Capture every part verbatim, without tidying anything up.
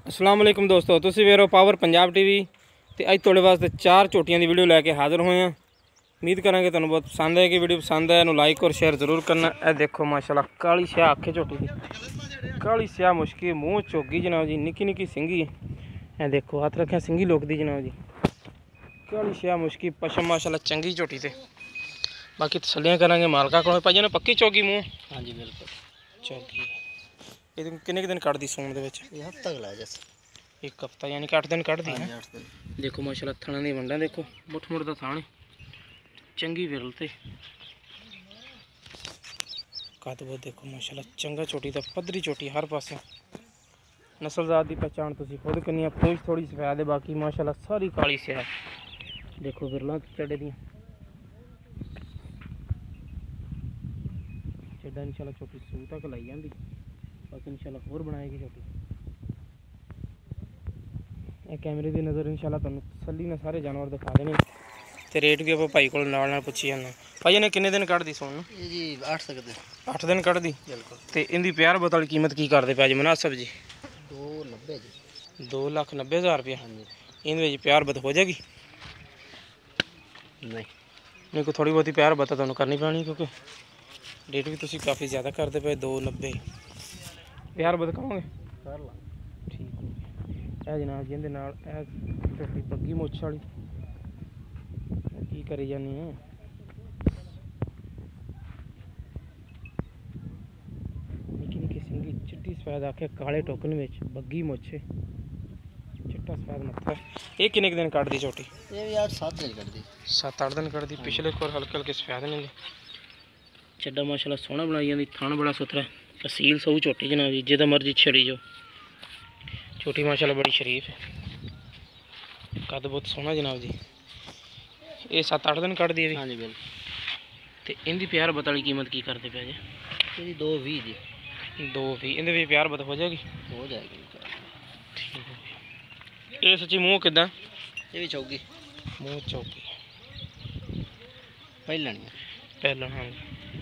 अस्सलाम वालेकुम दोस्तों, तुसीं वेख रहे हो पावर पंजाब टीवी। तो अज तुहाडे वास्ते चार झोटियां की वीडियो लैके हाज़र होए हैं। उम्मीद करांगे तुहानूं बहुत पसंद है कि वीडियो पसंद है, लाइक और शेयर जरूर करना। ए देखो माशाल्लाह काली स्याह आखे झोटी दी, काली स्याह मुश्की मूँह चोगी जनाब जी, निक्की निक्की सिंगी। ए देखो हाथ रखें सिंगी लोकदी जनाब जी, काली स्याह मुश्की पशम माशाल्लाह चंगी झोटी ते। बाकी तसलियां करांगे मालका को। भाई ने पक्की चौगी मूँह? हाँ जी बिल्कुल चौगी। ये किन्ने दिन कट दी सून दे विच? ये हफ्ता गला जैसे एक हफ्ता यानी कि अठ दिन कट दी है। देखो माशाल्लाह थाना दी वंडा देखो, मुठ मुठ दा थान चंगी विरल ते कद वो देखो माशाल्लाह चंगा चोटी दा पद्धरी चोटी हर पासे। नस्लजात की पहचान तुसीं खुद करनी है। पूंछ थोड़ी सफेद है, बाकी माशाल्लाह सारी काली स्याह। देखो विरला चढ़े दी चढ़ा इंशाल्लाह छोटी सूह तक लाई जाती, बाकी इंशाल्लाह होर बनाएगी छोटी। ये कैमरे की नज़र इंशाल्लाह तुहानूं तसल्ली ने सारे जानवर दिखा देने। तो रेट भी आप भाई को नाल नाल पुछी जाना। भाई ने किन्ने दिन कट दी सोन? जी आठ सकते अठ दिन कट दी बिल्कुल। तो इनकी प्यार बतल कीमत की करते पे जी मुनासब जी? दो नब्बे जी। दो लख नब्बे हज़ार रुपया। हाँ जी। इन प्यार बत हो जाएगी? नहीं नहीं को थोड़ी बहुती प्यार बता तुहानूं करनी पैनी, क्योंकि रेट भी तुसीं काफ़ी ज़्यादा करते पे। दो नब्बे प्यार बत करोगे? कर ला ठीक हो गया। ए जनाब जी इहदे नाल ए छोटी बग्गी मुੱਛ वाली की करी जानी है। निक्की निक्की सिंगी चिट्टी सफेद आखे काले टोकन में बग्गी मुੱਛ चिट्टा सफेद मत्था। ये किन्ने दिन कट दी छोटी? ये भी यार सात दिन कट दी। सत्त अठ दिन कट दी। पिछले कोर हल्के हल्के सफेद ने चड्डा माशाल्लाह सोहना बनाई जाती, थान बड़ा सुथरा असील सऊ छोटी जनाब जी, जिदा मर्जी छड़ी जो छोटी माशाल्लाह बड़ी शरीफ है, कद बहुत सोहना जनाब जी। ये सत्त अठ दिन कट दी है। हाँ जी बिल्कुल। तो इनकी प्यार बत वाली कीमत की करते पे जी? ये दो भी जी। दो भी इनके भी प्यार बत हो जाएगी? हो जाएगी ठीक हो गया। ये सच्ची मूँह किदा? ये भी चौकी मूँह चौकी पहले नहीं पहला। हाँ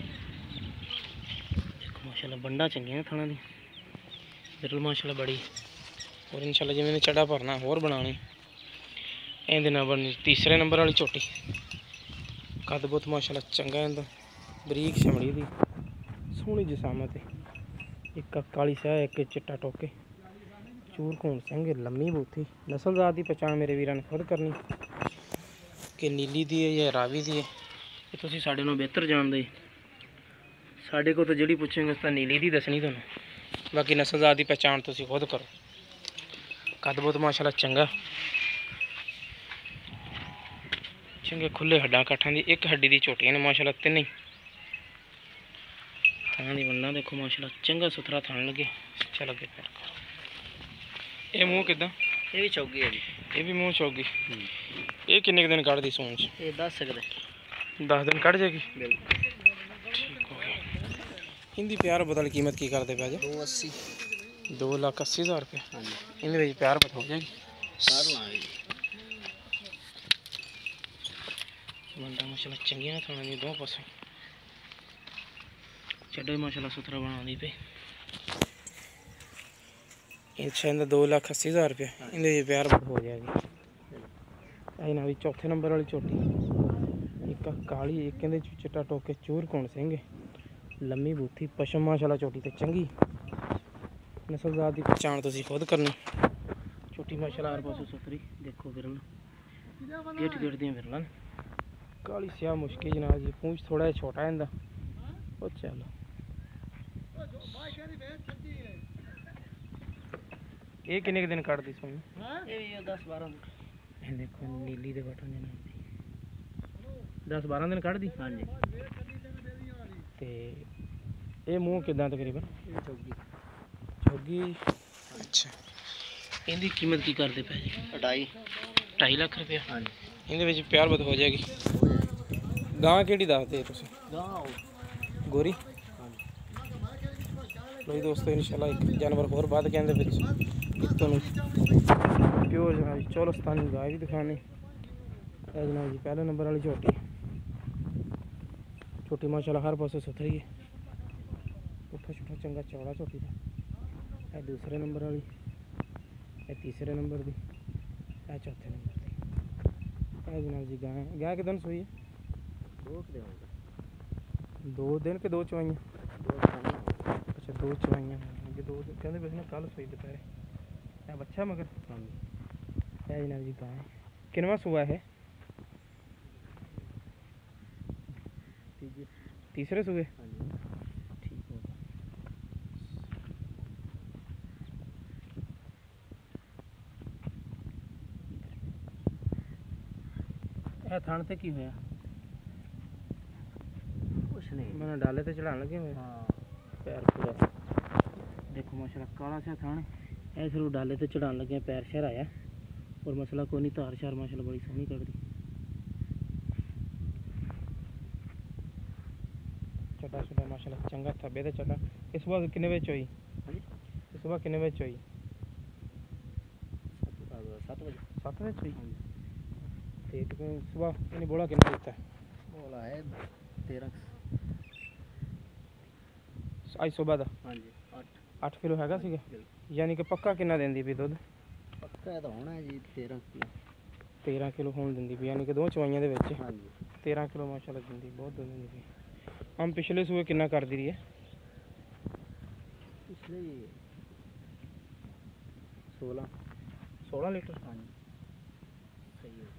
देखो माशाल्लाह बंडा चंगियां थाना दी, बिरल माशाल्लाह बड़ी। और इंशाल्लाह जिवें ने चढ़ा भरना होर बनानी। इहदे नाल बननी तीसरे नंबर वाली झोटी। कद बहुत माशाल्लाह चंगा इहदा, बरीक छमड़ी दी सोहनी जिसामत है। एक काली स्याह एक चिट्टा टोके चूर घून सिंह लम्मी बूथी। नस्लजात की पहचान मेरे वीरां ने खुद करनी कि नीली दी है या रावी दी है, ये तुसीं साडे नालों बेहतर जानदे। साडे को तो जिहड़ी पुछेंगे उस तां नीली दी दसनी तुहानूं, बाकी नस्लजात की पहचान तुसीं खुद करो। कद बहुत माशाल्लाह चंगा, चंगे खुले हड्डां काठां दी, एक हड्डी दी झोटियां ने माशाल्लाह तिन्ने। थान दी वंडा देखो माशाल्लाह चंगा सुथरा थान लगे। चल अगे फिर ये मूँह किदा? ये भी चौकी है जी। ये भी मूँह चौगी। ये किन्ने दिन कट दी सून च? ये दस सकते दस दिन कट जाएगी बिल्कुल। ठीक हो गया। इनकी प्यार बदल कीमत की करते पे जी? दो अस्सी दो लाख अस्सी हज़ार रुपये। हाँ जी। इनके प्यार बत हो जाएगी? कर लाँगे बंदा माशाल्लाह चंगी ना थाना दी दो पासों चड्डे माशाल्लाह सुथरा बना दी पे। अच्छा इनका दो लाख अस्सी हज़ार रुपये। इनके प्यार बत हो जाएगी। आई ना भी चौथे नंबर वाली झोटी, एक काली एक कहते चिट्टा टोके चूर कौन सिंह लम्मी बूथी पशम माशाल्लाह झोटी तो चंगी। नस्लजात की पहचान तुसीं खुद करनी। झोटी माशाल्लाह हर पासों सुथरी। देखो विरल गेट गेट दी विरल काली स्याह मुश्किल जनाब जी। पूंछ थोड़ा जिहा छोटा है इनका। ओ चलो ये किन्ने दिन कट दी सोनी? ये दस बारह दिन। देखो नीली दे बटन जनाब जी, दस बारह दिन कट दी। हाँ जी। ते ये मूँह किदा तकरीबन? ये चौकी चौगी। अच्छा इनकी कीमत की करते पे जी? ढाई ढाई लख रुपया। हाँ जी। इनके प्यार बत हो जाएगी? गां केड़ी दसदे तुसीं? गाँव गोरी। हाँ जी। लो दोस्तों इंशाल्लाह एक जानवर होर बाद के अंदर तुहानूं प्योर जनाब जी चौलस्तानी गाय भी दिखाने। है जनाब जी पहले नंबर वाली झोटी। झोटी माशाल्लाह हर पासे सुथरी है, पुट्ठा छुट्ठा चंगा चौड़ा झोटी का। है दूसरे नंबर वाली तीसरे नंबर की, यह चौथे नंबर की। यह जनाब जी गाय गाय कितने दिन सूई है? दो के देंगे। दो दिन के दो चवाइयाँ? दो खाना। अच्छा दो चवाइयाँ ये दो कहते वैसे कल सूई दोपहर। यह बच्चा मगर? हाँ जी। यह जनाब जी गाय किनवा सुआ है? तीसरे। तीसरे सूए? हाँ जी। ठीक होगा। यह थान से की होया? कुछ नहीं। मैंने डाले तो चढ़ाने लगे हुए। हाँ। पैर पूरा देखो माशाल्लाह काला सा थान ऐसे रू डाले तो चढ़ाने लगे, पैर शहर आया और मसला कोई नहीं, तार शार माशाल्लाह बड़ी सोहनी कट दी। चटा चटा माशाल्लाह चंगा थब्बे ते चटा। इस सुबह किन्ने बजे होई? हाँ जी। इस सुबह किन्ने बजे होई? सात बजे। सात बजे होई? हाँ जी। ते सुबह इन्हें बोला किन्ना दिता? बोला है तेरह। आज सुबह दा? हाँ जी। आठ। आठ किलो हैगा सीगा? यानी कि पक्का किन्ना देंदी भी दुध? पक्का तो होना है जी तेरह किलो। तेरह किलो होन दिंदी भी, यानी कि दो चवाइयां दे विच? हाँ जी। तेरह किलो माशाल्लाह दिंदी, बहुत दूध दिंदी भी। हम पिछले सूए किन्ना कर दी रही है? पिछले सोलह सोलह लीटर? हाँ जी। सही है।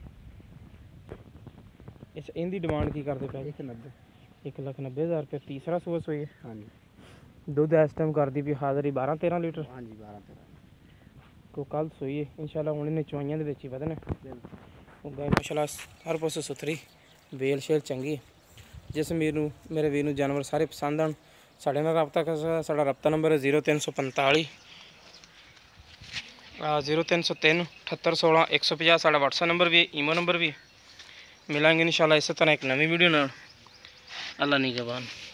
इस इनकी डिमांड की करते पे? एक नब्बे। एक लख नब्बे हज़ार रुपये। तीसरा सूआ सोई है? हाँ जी। दुध इस टाइम कर दी भी हाज़री बारह तेरह लीटर? हाँ जी बारह तेरह। को कल सोई है इंशाल्लाह, हुण इन्हें चवाइयां दे विच ही वधना। बिल्कुल। गाय माशाल्लाह हर पासों सुथरी, बेल शेल चंगी। जिस वीर नूं मेरे वीर नूं जानवर सारे पसंद आन साढ़े नाल रबता कर सकदा। साडा रबता नंबर है जीरो तीन सौ पंताली जीरो तीन सौ तीन अठहत्तर सोलह एक सौ पचास। साडा व्हाट्सएप नंबर भी है, ईमो नंबर भी है। मिलांगे इंशाल्लाह इस तरह एक नवी वीडियो नाल। अल्लाह निगहबान।